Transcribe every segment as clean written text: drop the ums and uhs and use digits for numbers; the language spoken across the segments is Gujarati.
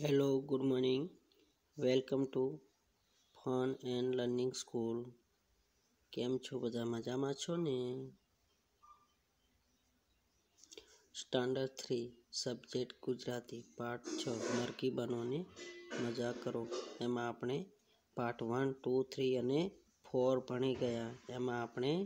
Hello, good morning. Welcome to fun and learning school. કેમ છો બધા? મજામાં છો ને? સ્ટાન્ડર્ડ 3 સબ્જેક્ટ ગુજરાતી પાર્ટ 6 મરકી બનો ને મજા કરો. એમાં આપણે પાર્ટ 1, 2, 3 અને 4 ભણી ગયા. એમાં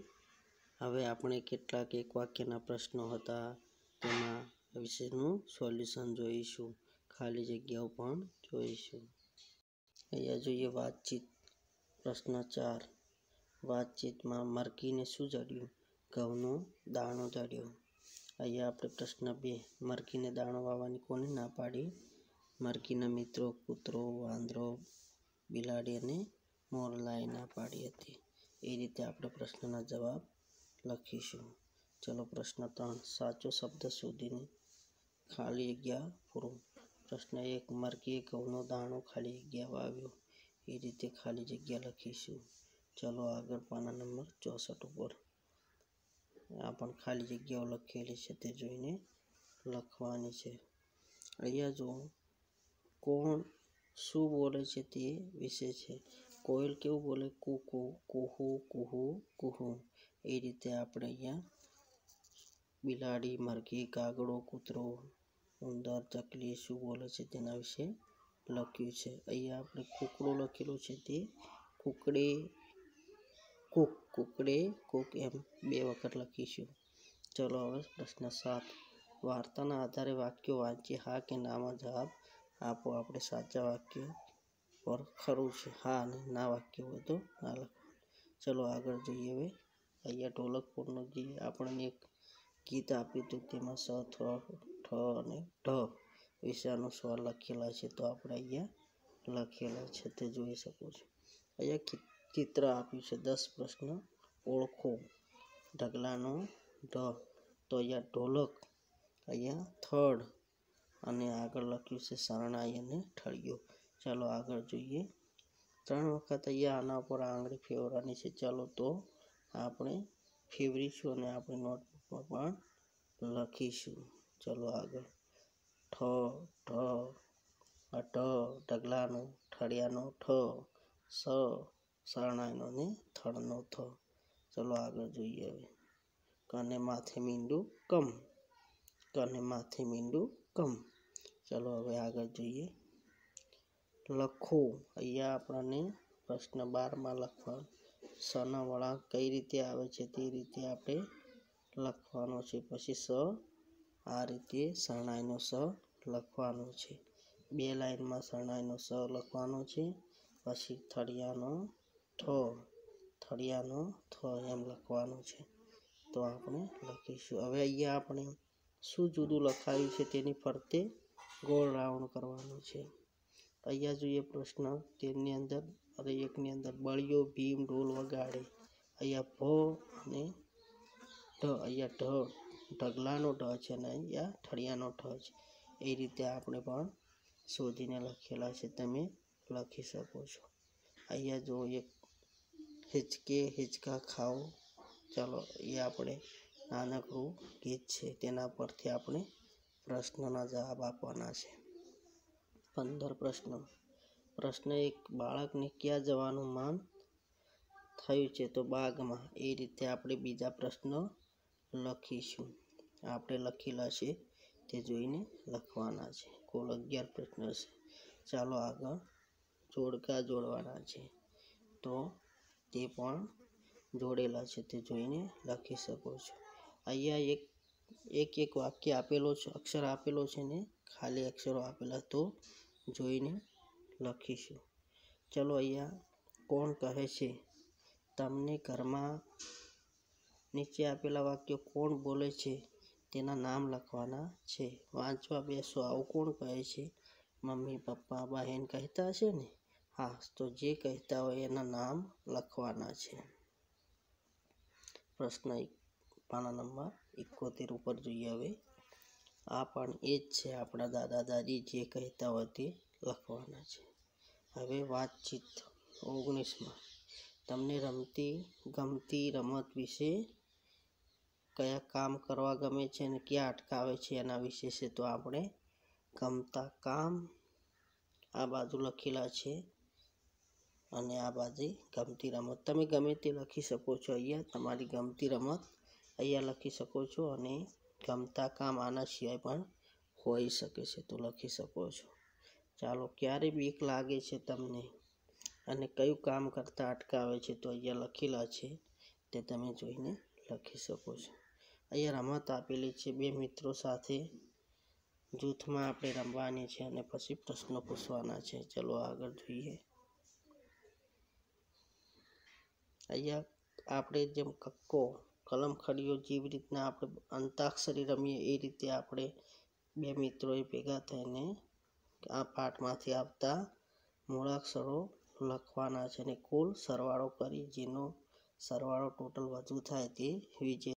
આપણે કેટલાક એક વાક્યના પ્રશ્નો હતા તેમાં વિશેનું સોલ્યુશન જોઈશું. ખાલી જગ્યાઓ પણ જોઈશું. અહીંયા જોઈએ વાતચીત. પ્રશ્ન 4. વાતચીતમાં મરકીને શું જડ્યું? ઘઉંનો દાણો જડ્યો. અહીંયા આપણે પ્રશ્ન 2. મરકીને દાણો વાવવાની કોને ના પાડી? મરકીના મિત્રો કૂતરો, વાંદરો, બિલાડી અને મોરલાએ ના પાડી હતી. એ રીતે આપણે પ્રશ્નના જવાબ લખીશું. ચલો પ્રશ્ન 3. સાચો શબ્દ શોધીને ખાલી જગ્યા પૂરો. પ્રશ્ન 1. મરકીએ ઘઉંનો દાણો ખાલી જગ્યા વાવ્યો. એ રીતે ખાલી જગ્યા લખીશું. ચલો આગળ પાના નંબર 64 ઉપર આ પણ ખાલી જગ્યાઓ લખેલી છે તે જોઈને લખવાની છે. અહીંયા જો કોણ શું બોલે છે તે વિશે છે. કોયલ કેવું બોલે? કુકુ, કુહુ, કુહુ, કુહુ. એ રીતે આપણે અહીંયા બિલાડી, મરઘી, કાગડો, કૂતરો, ઉંદર, ચકલી શું બોલે છે તેના વિશે લખ્યું છે. અહીંયા આપણે કૂકડો લખેલું છે તે કુકડે, કુક, કુકડે, કુક એમ 2 વખત લખીશું. ચલો હવે પ્રશ્ન 7. વાર્તાના આધારે વાક્યો વાંચી હા કે નામાં જવાબ આપો. આપણે સાચા વાક્ય પર ખરું છે હા અને ના વાક્ય હોય તો ના લખવાનું. ચલો આગળ જોઈએ. હવે અહીંયા ઢોલકપુરનું જે આપણને એક ગીત આપ્યું હતું તેમાં સ, થ, ઠ અને ઢ વિષયનો સ્વર લખેલા છે તો આપણે અહીંયા લખેલા છે તે જોઈ શકો છો. અહીંયા ચિત્ર આપ્યું છે 10 પ્રશ્ન ઓળખો. ઢગલાનો ઢ તો અહીંયા ઢોલક, અહીંયા થડ અને આગળ લખ્યું છે શરણાઈ અને ઠળિયો. ચાલો આગળ જોઈએ. 3 વખત અહીંયા આના ઉપર આંગળી ફેરવવાની છે. ચાલો તો આપણે ફેરવીશું અને આપણે નોટબુકમાં પણ લખીશું. ચલો આગળ. ઠ, ઢ, ઢગલાનો, ઠળિયાનો ઠ, સ, શરણાઈનો ને થડનો થ. ચલો આગળ જોઈએ. હવે કને માથે મીંડું કમ, કને માથે મીંડું કમ. ચલો હવે આગળ જોઈએ. લખો. અહીંયા આપણને પ્રશ્ન 12માં લખવાનું સના વળાંક કઈ રીતે આવે છે તે રીતે આપણે લખવાનો છે. પછી સ આ રીતે શરણાઈનો સ લખવાનો છે. 2 લાઈનમાં શરણાઈનો સ લખવાનો છે. પછી થળિયાનો ઠ, થળિયાનો થ એમ લખવાનું છે તો આપણે લખીશું. હવે અહીંયા આપણે શું જુદું લખાયું છે તેની ફરતે ગોળ રાઉન્ડ કરવાનું છે. અહીંયા જોઈએ પ્રશ્ન 13ની અંદર અને 1ની અંદર બળિયો ભીમ ઢોલ વગાડે. અહીંયા ભ અને ઢ, અહીંયા ઢ ઢગલાનો ઢ છે અને અહીંયા ઠળિયાનો ઠ છે. એ રીતે આપણે પણ શોધીને લખેલા છે તમે લખી શકો છો. અહીંયા જો એક હિચકે હિચકા ખાઓ. ચાલો એ આપણે નાનકડું ગીત છે તેના પરથી આપણે પ્રશ્નના જવાબ આપવાના છે. 15 પ્રશ્ન. પ્રશ્ન 1. બાળકને ક્યાં જવાનું મન થયું છે? તો બાગમાં. એ રીતે આપણે બીજા પ્રશ્ન લખીશું. આપણે લખેલા છે તે જોઈને લખવાના છે. કુલ 11 પ્રશ્ન છે. ચાલો આગળ જોડકા જોડવાના છે તો તે પણ જોડેલા છે તે જોઈને લખી શકો છો. અહીંયા એક વાક્ય આપેલો છે, અક્ષર આપેલો છે ને ખાલી અક્ષરો આપેલા તો જોઈને લખીશું. ચલો અહીંયા કોણ કહે છે? તમને ઘરમાં નીચે આપેલા વાક્યો કોણ બોલે છે તેના નામ લખવાના છે. વાંચવા બેસો આવું કોણ કહે છે? મમ્મી, પપ્પા, બહેન કહેતા હશે ને? હા, તો જે કહેતા હોય એના નામ લખવાના છે. પ્રશ્ન 1 પાના નંબર 71 ઉપર જોઈએ. હવે આ પણ એ જ છે આપણા દાદા દાદી જે કહેતા હોય તે લખવાના છે. હવે વાતચીત 19માં તમને ગમતી રમત વિશે કયા કામ કરવા ગમે છે અને ક્યાં અટકાવે છે એના વિશે છે તો આપણે ગમતા કામ આ બાજુ લખેલા છે અને આ બાજુ ગમતી રમત. તમે ગમે તે લખી શકો છો. અહીંયા તમારી ગમતી રમત અહીંયા લખી શકો છો અને ગમતા કામ આના સિવાય પણ હોઈ શકે છે તો લખી શકો છો. ચાલો, ક્યારે બીક લાગે છે તમને અને કયું કામ કરતાં અટકાવે છે તો અહીંયા લખેલા છે તે તમે જોઈને લખી શકો છો. અહીંયા રમત આપેલી છે. બે મિત્રો સાથે જૂથમાં આપણે રમવાની છે અને પછી પ્રશ્નો પૂછવાના છે. ચલો આગળ જોઈએ. અહીંયા આપણે જેમ કક્કો, કલમખડીઓ જેવી રીતના આપણે અંતાક્ષરી રમીએ એ રીતે આપણે બે મિત્રોએ ભેગા થઈને આ પાઠમાંથી આવતા મૂળાક્ષરો લખવાના છે અને કુલ સરવાળો કરી જેનો સરવાળો ટોટલ વધુ થાય તે વિજય